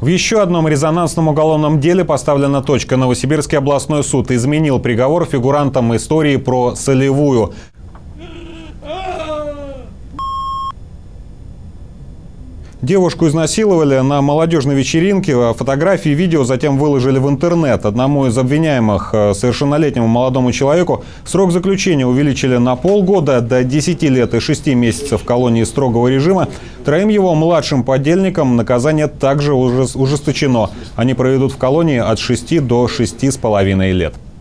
В еще одном резонансном уголовном деле поставлена точка. Новосибирский областной суд изменил приговор фигурантам истории про Солевую. Девушку изнасиловали на молодежной вечеринке. Фотографии и видео затем выложили в интернет. Одному из обвиняемых, совершеннолетнему молодому человеку, срок заключения увеличили на полгода до 10 лет и 6 месяцев в колонии строгого режима. Троим его младшим подельникам наказание также ужесточено. Они проведут в колонии от 6 до 6,5 лет.